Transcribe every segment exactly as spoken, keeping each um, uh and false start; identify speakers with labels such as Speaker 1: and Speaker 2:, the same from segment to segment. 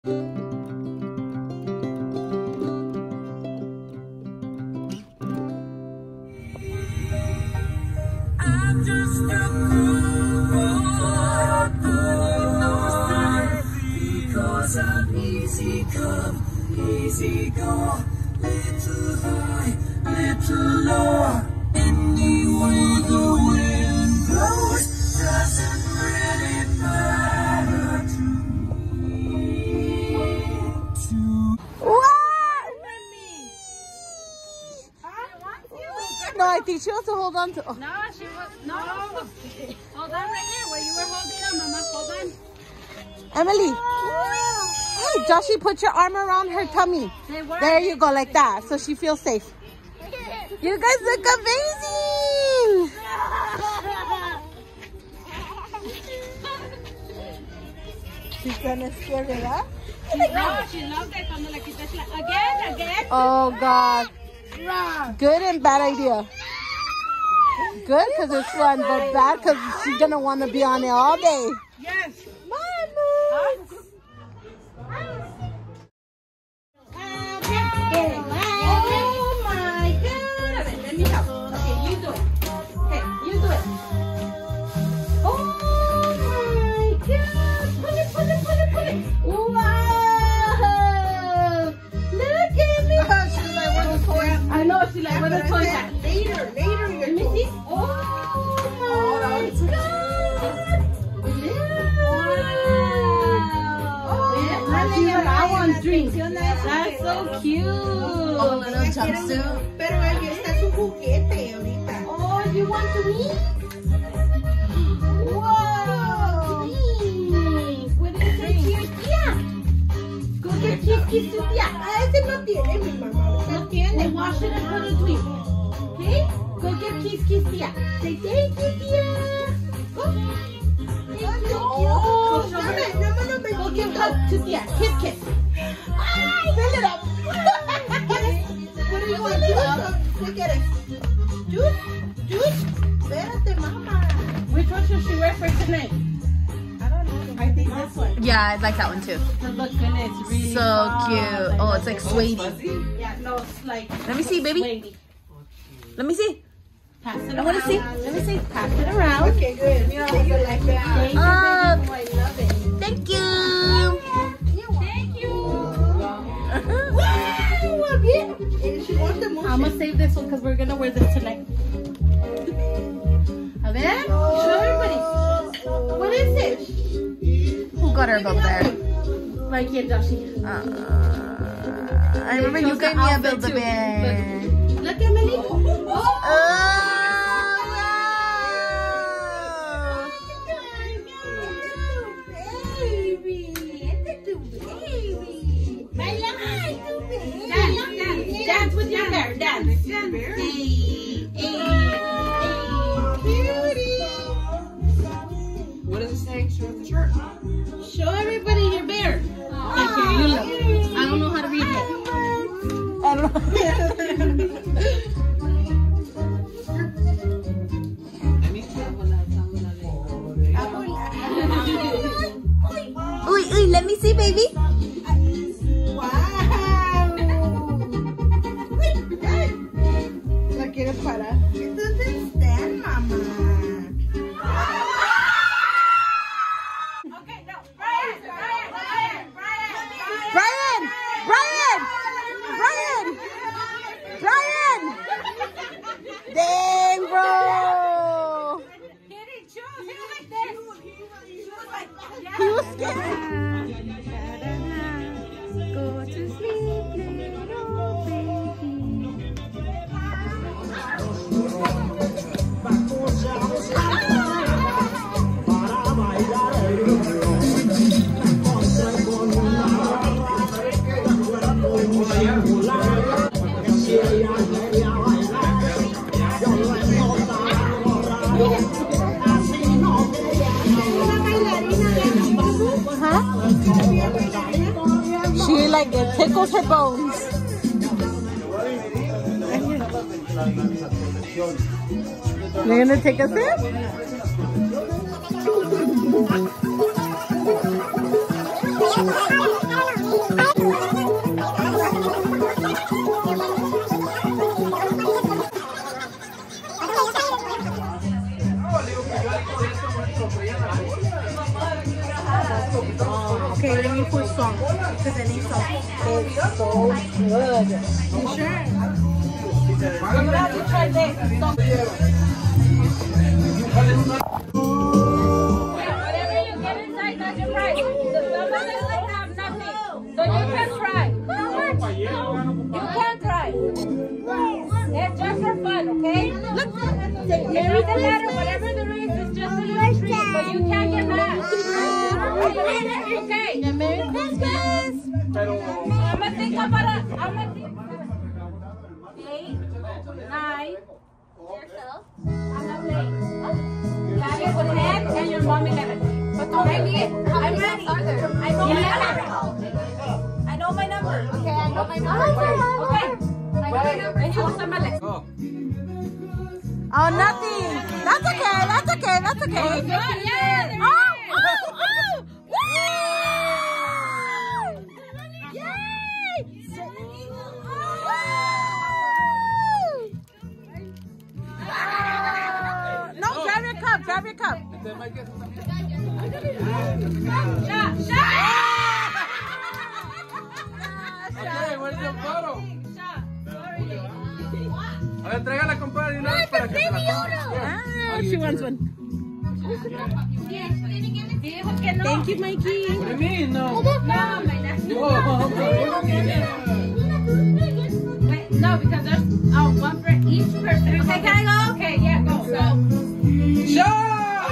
Speaker 1: I'm just a fool, because I'm easy come, easy go, little high, little low. Anyway the wind blows doesn't really matter to me. To
Speaker 2: What? No, I think she wants to hold on to. Oh.
Speaker 3: No, she was no. Hold on right here where you were holding on, Mama. Hold on.
Speaker 2: Emily. Hey, Joshie, put your arm around her tummy. There you go, like that, so she feels safe. You guys look amazing. She's gonna scare it up.
Speaker 3: No, she loved it. Cuando le quitas la- Again, again.
Speaker 2: Oh God. Good and bad idea. Good because it's fun, but bad because she's gonna want to be on it all day.
Speaker 3: Yes.
Speaker 2: Mama.
Speaker 3: Oh my God. Let me help. Okay, you do it. Okay, you do it. Oh my God. Pull it, pull it, pull it, pull it. Wow. Look at me.
Speaker 4: She's like, where the toys?
Speaker 3: I know, she's like, where the toys at?
Speaker 4: Later, later,
Speaker 3: Let me see. Oh my God. Wow. That one's drink. That's so cute.
Speaker 4: Oh, little jumpsuit. Pero este es un juguete ahorita.
Speaker 3: Oh, you want to eat? Wow. What is it here? Yeah. Go get kiss, kiss to tía.
Speaker 4: Ah, ese no tiene mi mamá.
Speaker 3: No tiene. Wash it and put it sweet. Okay? Go get kiss, kiss tía. Say thank you, tía. Go. Thank you.
Speaker 4: Oh,
Speaker 3: Go show her.
Speaker 4: no, no, no,
Speaker 3: Go give hug to tía. Kiss, kiss.
Speaker 4: Ay, fill it up. What do you want? Juice? Look at it. Juice? Juice? Espérate, mama.
Speaker 3: Which one should she wear for tonight?
Speaker 4: I don't know. I think this one.
Speaker 2: Yeah, I like that one too.
Speaker 3: Look, and it's really
Speaker 2: So
Speaker 3: soft.
Speaker 2: cute. Oh, it's like suede.
Speaker 3: Yeah, no, it's like.
Speaker 2: Let me see, baby.
Speaker 3: suede.
Speaker 2: Let me see.
Speaker 3: Pass it
Speaker 2: I want to see. Let me see. Pass it around.
Speaker 4: Okay, good. You know, you like that.
Speaker 3: Thank you,
Speaker 2: Uh,
Speaker 4: Oh, I love it.
Speaker 2: Thank you.
Speaker 3: Thank you.
Speaker 4: Wow, bien. And she wants the motion.
Speaker 3: I'm gonna save this one because we're gonna wear this tonight. A ver, show everybody. What is it?
Speaker 2: Who got her up there?
Speaker 3: Right here, Joshie.
Speaker 2: Uh, I remember you gave me a Build-A-Bear.
Speaker 3: Look, Emily. Oh,
Speaker 2: Oh,
Speaker 4: Baby, este es tu baby. Baila, ay, tu baby.
Speaker 3: dance, dance, dance with your bear, dance. Hey, hey,
Speaker 4: Cutie.
Speaker 5: What does it say? Show the shirt.
Speaker 3: show everybody your bear. Okay, here you look. I don't know how to read yet.
Speaker 2: I don't know. Uy, uy, let me see, baby.
Speaker 4: Wow. La quiero parar. It doesn't stand, mama.
Speaker 3: Okay, no, Brian, Brian, Brian, Brian,
Speaker 2: Brian! Brian! Brian! Brian! Dang, bro!
Speaker 3: Kitty, choose. He was like this. He was like, yeah.
Speaker 2: He was scared.
Speaker 3: Go to sleep, little baby.
Speaker 2: Huh? She like it tickles her bones. You're gonna take a sip? Okay, let me put some because I need some. It's so good. You sure? I'm glad you tried this. Some.
Speaker 3: Whatever you get inside, that's your price. The some of them have nothing. So you can try. You can try. It's just for fun, okay? Look. It doesn't matter. Whatever the reason, it's just a little treat. But you can't get mad. Okay.
Speaker 2: Merry Christmas.
Speaker 3: I'm gonna think about it. I'm gonna think. Eight, nine. Yourself. I'm not playing. Daddy with ten and your mom eleven. But don't ready. I'm ready. I know my number. I know my number. Okay, I know my number. Okay. I know my number. And you also my list.
Speaker 5: Oh.
Speaker 2: Oh, nothing. That's okay. That's okay. That's okay.
Speaker 3: Oh, yeah.
Speaker 2: Oh, oh, oh. No, grab your cup, grab your cup.
Speaker 3: Shot, shot.
Speaker 5: Okay, where's the photo?
Speaker 3: Shot. Sorry.
Speaker 5: A ver, tráigala, compadre, una vez para que se la tome.
Speaker 2: Ah, she wants one.
Speaker 3: Dijo que no.
Speaker 2: Thank you, Mikey.
Speaker 5: What do you mean? No.
Speaker 3: No, my nephew.
Speaker 5: Oh,
Speaker 3: Wait, no, because there's oh, one for each person. Okay, can I go? Okay, yeah, go. So.
Speaker 5: Shot!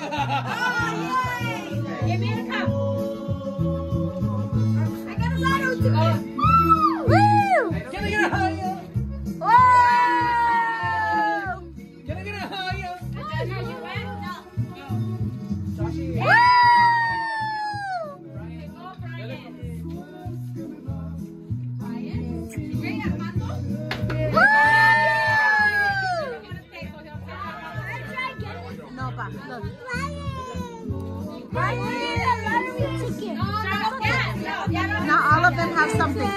Speaker 3: Give me a cup. I got a lot of to go.
Speaker 2: Woo!
Speaker 5: Can I get a higher?
Speaker 2: Whoa!
Speaker 5: Can I get a higher?
Speaker 3: That's how you went? No.
Speaker 2: Woo! No, pa, look. Now all of them have something.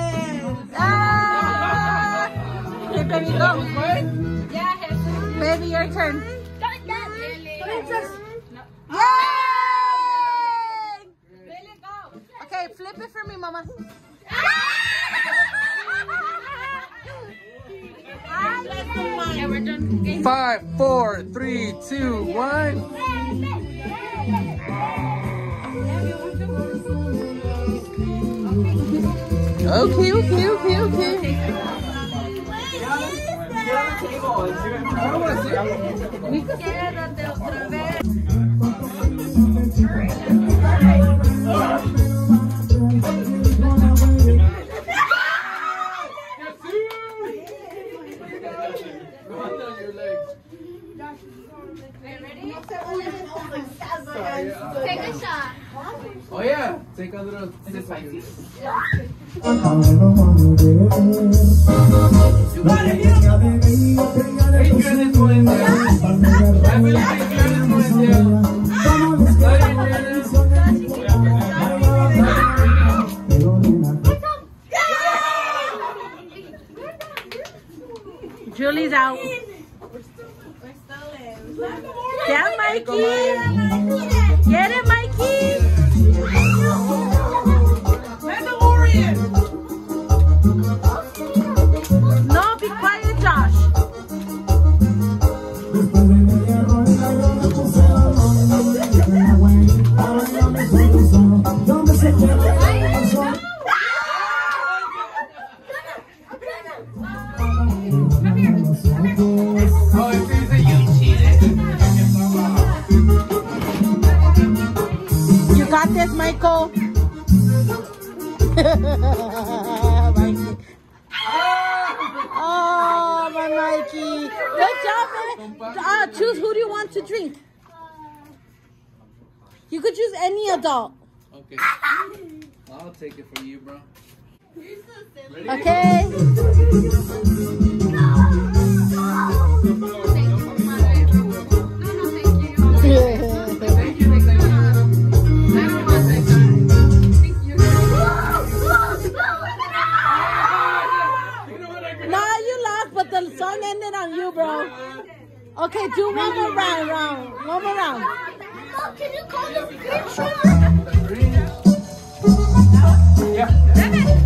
Speaker 2: Ah! Okay, baby, go. Baby, your turn. Yay! Okay, flip it for me, mama.
Speaker 5: Five, four, three, two, one.
Speaker 2: Okay, okay, okay, okay.
Speaker 3: Take a shot.
Speaker 5: Oh yeah, take a little sip like this.
Speaker 2: Julie's out. Yeah, Mikey. Get it, Mikey. No, be quiet, Josh.
Speaker 5: Oh, if you say you cheated.
Speaker 2: You got this, Michael. Mikey. Oh, my Mikey. Good job, man. Uh, choose who do you want to drink. You could choose any adult.
Speaker 5: Okay. I'll take it for you, bro.
Speaker 2: Okay. round, you, bro. Okay, do one more round, round. One more round.
Speaker 4: Oh, can you call this green sugar?
Speaker 1: Yeah.